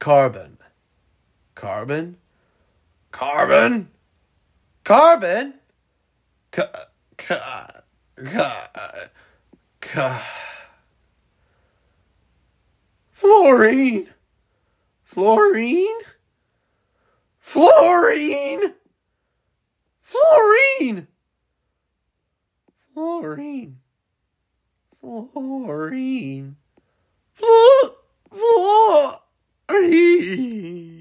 Carbon. Carbon? Carbon? Carbon? Flourine. Flourine. Flourine. Flourine. Flourine. Flourine. Flourine.